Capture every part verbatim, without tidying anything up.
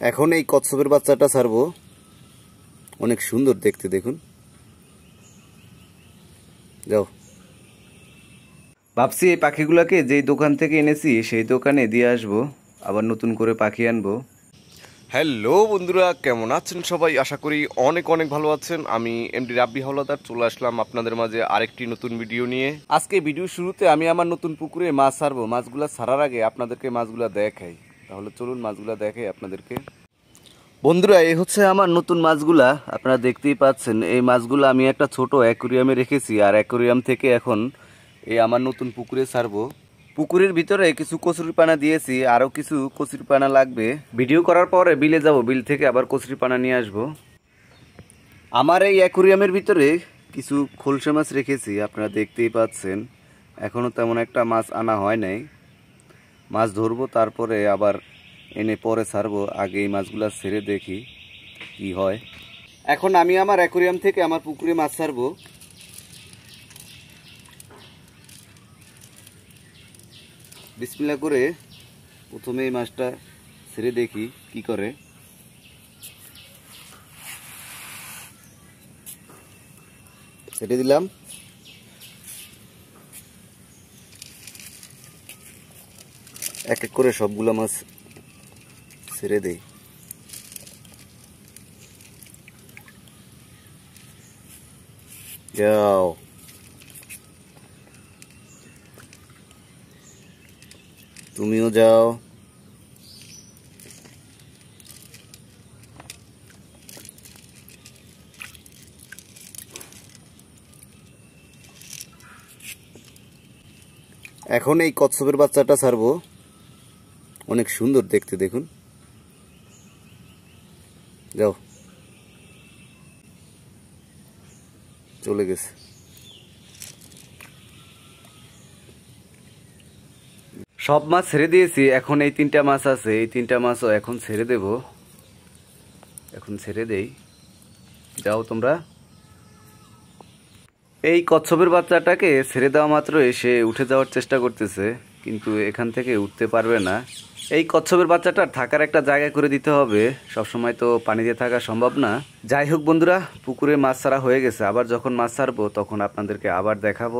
এখন এই কচ্ছপের বাচ্চাটা ছাড়বো, অনেক সুন্দর দেখতে, দেখুন। যাও। ভাবছি এই পাখিগুলোকে যেই দোকান থেকে এনেছি সেই দোকানে দিয়ে আসবো, আবার নতুন করে পাখি আনবো। হ্যালো বন্ধুরা, কেমন আছেন সবাই? আশা করি অনেক অনেক ভালো আছেন। আমি এমডি রাব্বি হাওলাদার চলে আসলাম আপনাদের মাঝে আরেকটি নতুন ভিডিও নিয়ে। আজকে ভিডিও শুরুতে আমি আমার নতুন পুকুরে মাছ ছাড়বো। মাছগুলো ছাড়ার আগে আপনাদেরকে মাছগুলো দেখাই। তাহলে চলুন মাছগুলো দেখাই আপনাদেরকে। বন্ধুরা, এই হচ্ছে আমার নতুন মাছগুলা, আপনারা দেখতেই পাচ্ছেন। এই মাছগুলো আমি একটা ছোট অ্যাকোরিয়ামে রেখেছি, আর অ্যাকোরিয়াম থেকে এখন এই আমার নতুন পুকুরে ছাড়বো। পুকুরের ভিতরে কিছু কচুরিপানা দিয়েছি, আরও কিছু কচুরিপানা লাগবে। ভিডিও করার পরে বিলে যাব, বিল থেকে আবার কচুরিপানা নিয়ে আসবো। আমার এই অ্যাকোরিয়ামের ভিতরে কিছু খোলসা মাছ রেখেছি, আপনারা দেখতেই পাচ্ছেন। এখনও তেমন একটা মাছ আনা হয় নাই। মাছ ধরবো, তারপরে আবার এনে পরে ছাড়বো। আগে এই মাছগুলো ছেড়ে দেখি কি হয়। এখন আমি আমার অ্যাকোরিয়াম থেকে আমার পুকুরে মাছ ছাড়বো। বিসমিল্লাহ করে প্রথমে এই মাছটা ছেড়ে দেখি কি করে। ছেড়ে দিলাম। এক এক করে সবগুলো মাছ ছেড়ে দেই। যাও। তুমিও যাও। এখন এই কচ্ছপের বাচ্চাটা ছাড়বো, অনেক সুন্দর দেখতে, দেখুন। যাও। চলে গেছে। সব মাছ ছেড়ে দিয়েছি, এখন এই তিনটা মাছ আছে, এই তিনটা মাছও এখন ছেড়ে দেব। এখন ছেড়ে দেই। যাও তোমরা। এই কচ্ছপের বাচ্চাটাকে ছেড়ে দেওয়া মাত্র এসে উঠে যাওয়ার চেষ্টা করতেছে, কিন্তু এখান থেকে উঠতে পারবে না। এই কচ্ছপের বাচ্চাটার থাকার একটা জায়গা করে দিতে হবে, সবসময় তো পানিতে থাকা সম্ভব না। যাই হোক বন্ধুরা, পুকুরে মাছ ছাড়া হয়ে গেছে। আবার যখন মাছ ছাড়বো তখন আপনাদেরকে আবার দেখাবো।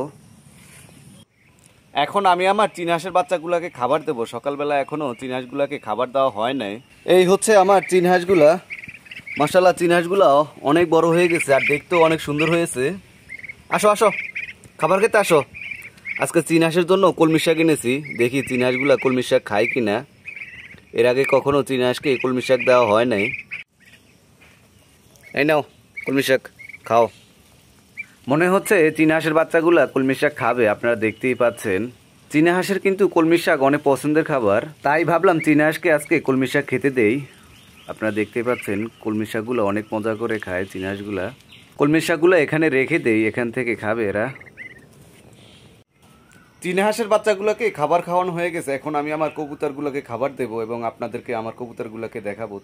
এখন আমি আমার চীন হাঁসের বাচ্চাগুলাকে খাবার দেবো। সকালবেলা এখনো চীন হাঁসগুলাকে খাবার দেওয়া হয় নাই। এই হচ্ছে আমার চীন হাঁসগুলা। মাশাআল্লাহ, চীন হাঁসগুলাও অনেক বড় হয়ে গেছে আর দেখতেও অনেক সুন্দর হয়েছে। আসো আসো, খাবার খেতে আসো। আজকে চীন হাঁসের জন্য কলমি শাক এনেছি, দেখি চীন হাঁসগুলা কলমি শাক খায় কিনা। এর আগে কখনো চীন হাঁসকে কলমি শাক দেওয়া হয় নাই। এই নাও কলমি শাক, খাও। মনে হচ্ছে চীন হাঁসের বাচ্চাগুলা কলমি শাক খাবে, আপনারা দেখতেই পাচ্ছেন। চীনা হাঁসের কিন্তু কলমি শাক অনেক পছন্দের খাবার, তাই ভাবলাম চীন হাঁসকে আজকে কলমি শাক খেতে দেই। আপনারা দেখতেই পাচ্ছেন কলমি শাকগুলো অনেক মজা করে খায় চীন হাঁসগুলা। কলমি শাকগুলো এখানে রেখে দেই, এখান থেকে খাবে এরা। চীনা হাঁসের বাচ্চাগুলোকে খাবার খাওয়ানো হয়ে গেছে। এখন আমি আমার কবুতরগুলোকে খাবার দেব এবং আপনাদেরকে আমার কবুতরগুলোকে দেখাবো।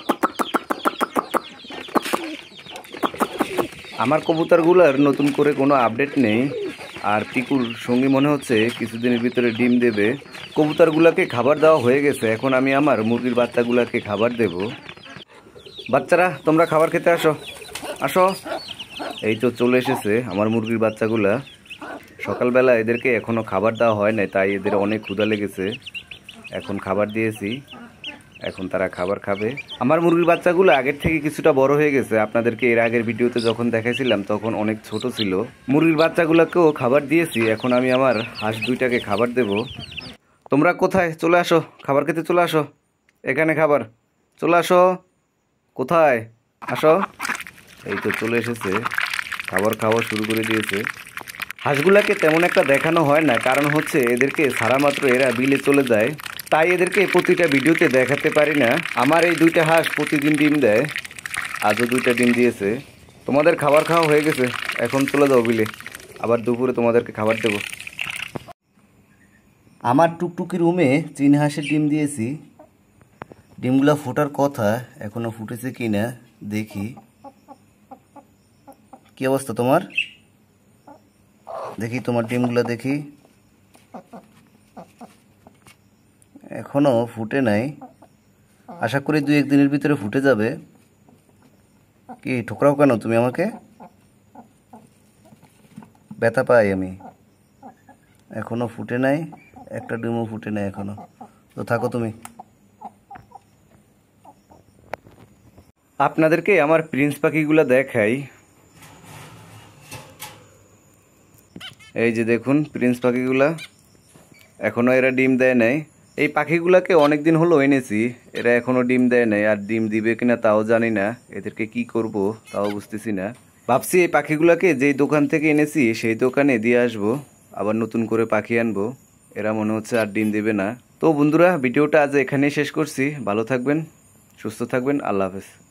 আমার কবুতরগুলোর নতুন করে কোনো আপডেট নেই, আর পিকুর সঙ্গী মনে হচ্ছে কিছুদিনের ভিতরে ডিম দেবে। কবুতরগুলোকে খাবার দেওয়া হয়ে গেছে, এখন আমি আমার মুরগির বাচ্চাগুলোকে খাবার দেব। বাচ্চারা তোমরা খাবার খেতে আসো, আসো। এই তো চলে এসেছে আমার মুরগির বাচ্চাগুলা। সকালবেলা এদেরকে এখনও খাবার দেওয়া হয় নাই, তাই এদের অনেক ক্ষুধা লেগেছে। এখন খাবার দিয়েছি, এখন তারা খাবার খাবে। আমার মুরগির বাচ্চাগুলো আগের থেকে কিছুটা বড় হয়ে গেছে। আপনাদেরকে এর আগের ভিডিওতে যখন দেখাইছিলাম তখন অনেক ছোট ছিল। মুরগির বাচ্চাগুলোকেও খাবার দিয়েছি, এখন আমি আমার হাঁস দুইটাকে খাবার দেব। তোমরা কোথায়? চলে আসো, খাবার খেতে চলে আসো। এখানে খাবার, চলে আসো। কোথায়? আসো। এই তো চলে এসেছে, খাবার খাওয়া শুরু করে দিয়েছে। হাঁসগুলাকে তেমন একটা দেখানো হয় না, কারণ হচ্ছে এদেরকে ছাড়া মাত্র এরা বিলে চলে যায়, তাই এদেরকে প্রতিটা ভিডিওতে দেখাতে পারি না। আমার এই দুইটা হাঁস প্রতিদিন ডিম দেয়, আজও দুইটা ডিম দিয়েছে। তোমাদের খাবার খাওয়া হয়ে গেছে, এখন চলে যাও বিলে, আবার দুপুরে তোমাদেরকে খাবার দেব। আমার টুকটুকি রুমে চীন হাঁসের ডিম দিয়েছি। ডিমগুলো ফোটার কথা, এখনো ফুটেছে কিনা দেখি। কি অবস্থা তোমার? দেখি তোমার ডিমগুলো দেখি। এখনো ফুটে নাই, আশা করি দুই একদিনের ভিতরে ফুটে যাবে। কি ঠোকরাও কেন তুমি আমাকে? ব্যথা পাই আমি। এখনো ফুটে নাই, একটা ডিমও ফুটে নাই এখনো। তো থাকো তুমি। আপনাদেরকে আমার প্রিন্স পাখিগুলো দেখাই। এই যে দেখুন প্রিন্স পাখিগুলা, এখনো এরা ডিম দেয় নাই। এই পাখিগুলাকে অনেক দিন হলো এনেছি, এরা এখনো ডিম দেয় নাই, আর ডিম দিবে কিনা তাও জানি না। এদেরকে কি করব তাও বুঝতেছি না। ভাবছি এই পাখিগুলাকে যেই দোকান থেকে এনেছি সেই দোকানে দিয়ে আসবো, আবার নতুন করে পাখি আনবো। এরা মনে হচ্ছে আর ডিম দেবে না। তো বন্ধুরা, ভিডিওটা আজ এখানেই শেষ করছি। ভালো থাকবেন, সুস্থ থাকবেন, আল্লাহ হাফেজ।